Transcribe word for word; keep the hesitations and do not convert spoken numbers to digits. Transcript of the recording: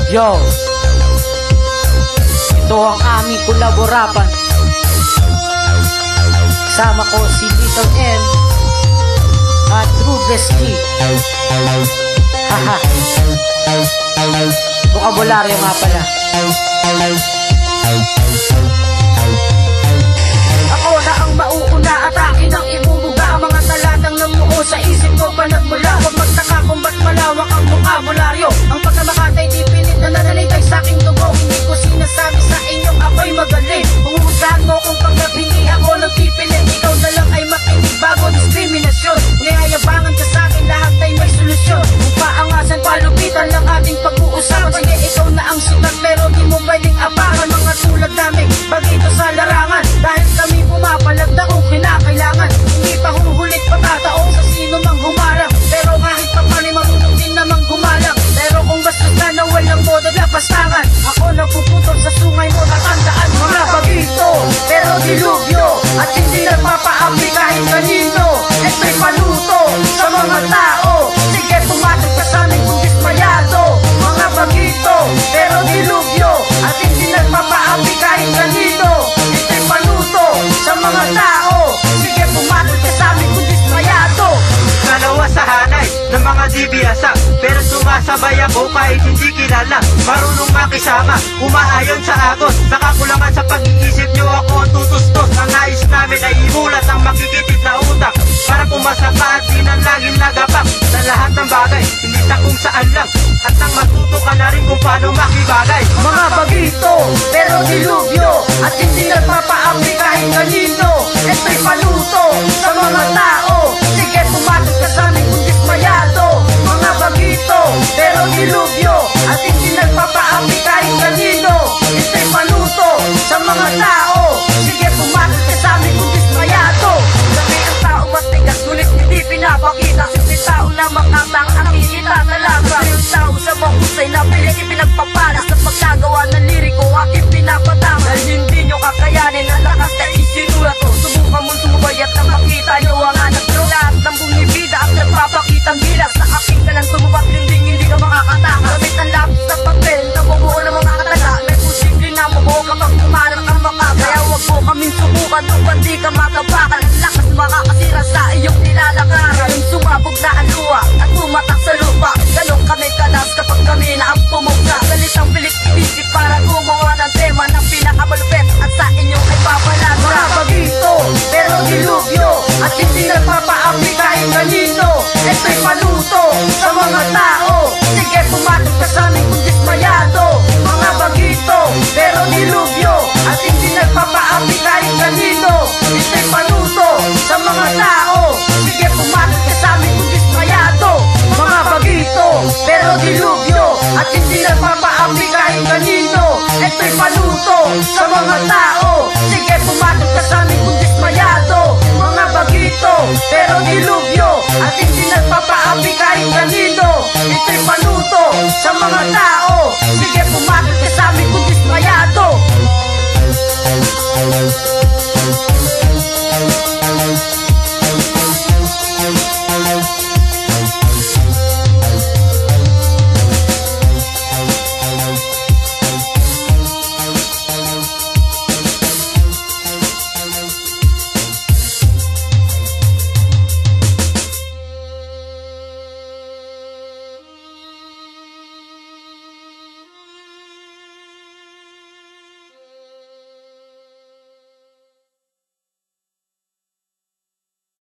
Yo, ito ang aming kolaborapan. Kasama ko si Little M at Ruthless Kid. Haha, bokabularyo nga pala. Ako na ang mauuna at akin ang ibubuga ang mga talatang namuo sa isip ko pa nagmula. Huwag magtaka kung ba't malawak ang bokabularyo. Ang pagkamakatay di pilit na nananitay sa aking dugo. Hindi ko sinasabi sa inyong ako'y magaling. Huhusahan mo kung pagkabingi ako nagpipilit. Ikaw na lang ay makinig bago diskriminasyon. Niyayabangan ka sa akin, lahat ay may solusyon. Kung paangasan, palupitan lang ating pag-uusapan. Sige, ikaw na ang sikat pero di mo pwedeng apakan. Mga tulad namin, bagito sa larangan. Dahil kami pumapalag na kung kinakailangan. Hindi pa huhulit patataong sa sino mang humarang. Pero kahit pa paano marunong din namang gumalang. Pero kung bastos ka na walang modo lapastangan, ako na puputol sa sungay mo, tatandaan. Mga bagito, pero dilubyo, at hindi nagpapaapi kahit kanino. Ito'y paluto sa mga tao. Sige, pumatok ka sa amin kung dismayado. Mga bagito, pero dilubyo, at hindi nagpapaapi kahit kanino. Ito'y paluto sa mga tao. Sige, pumatok ka sa amin kung dismayado. Dalawa sa hanay ng mga di biyasa, pero sumasabay ako kahit hindi kilala. Marunong makisama, umaayon sa agos. Nakakulangan sa pag-iisip nyo, ako ang tutustos. Ang nais namin ay imulat ang makikitid na utak, para pumasa ka at di nang laging nagapak sa lahat ng bagay, hindi sa kung saan lang. At nang matuto ka na rin kung paano makibagay. Mga bagito, pero dilubyo, at hindi nagpapaapi kahit kanino. Ito'y paluto sa mga tao. Sige, pumatok ka sa amin kung dismayado. Mga bagito, pero dilubyo, at hindi nagpapaapi kahit kanino. Ito'y paluto sa mga tao. Sige, pumatok ka sa amin kung dismayado. Sabi ang tao matigas, ngunit hindi pinapakita. Simple tao na makatang nakikita talaga. Yung tao sa mahusay na pilit ipinagpapalas sa pagkagawa ng liriko aking pinapatama. Dahil hindi nyo kakayanin ang lakas na isinulat ko. Subukan mong sumubay at nang makita nyo ang anak nyo. Lahat ng bumibida at nagpapakitang gilas. Sa aking ka lang sumubat, hindi hindi ka makakataka. Gamit ang lapis sa papel na bumuo ng mga katala. May posible na mabuo kapag kumalang ang makaka. Kaya wag mo kaming subukan upang di ka matapakan. Ang lakas makakasira sa iyong nilalakaran. Yung sumabog na ang luwa at pumatak sa lupa. Ganon kami kalas kapag kami na ang pumugsa. Salitang bilis inisip para gumawa ng tema ng pinakamalupet at sa inyo ay papalaga. Mga bagito, pero dilubyo, at hindi nagpapaapi kahit kanino. Ito'y paluto sa mga tao. Sige, pumatok ka sa amin kung dismayado. Mga bagito, pero dilubyo, at hindi nagpapaapi kahit kanino. Ito'y paluto sa mga tao. Sige, pumatok ka sa amin kung dismayado. Mga bagito, pero dilubyo, at hindi nagpapaapi kahit kanino. Ito'y paluto sa mga tao. Sige, pumatok ka sa amin kung dismayado. Mga bagito, pero dilubyo, at hindi nagpapaapi kahit kanino. Ito'y paluto sa mga tao. Sige,